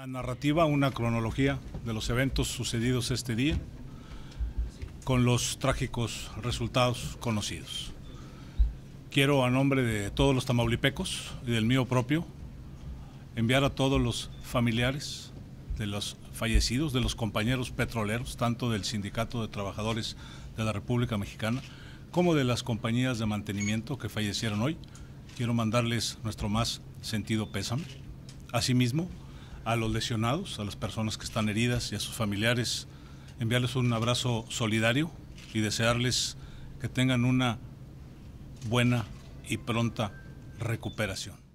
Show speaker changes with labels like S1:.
S1: Una narrativa, una cronología de los eventos sucedidos este día, con los trágicos resultados conocidos. Quiero, a nombre de todos los tamaulipecos y del mío propio, enviar a todos los familiares de los fallecidos, de los compañeros petroleros, tanto del Sindicato de Trabajadores de la República Mexicana como de las compañías de mantenimiento que fallecieron hoy. Quiero mandarles nuestro más sentido pésame. Asimismo, a los lesionados, a las personas que están heridas y a sus familiares, enviarles un abrazo solidario y desearles que tengan una buena y pronta recuperación.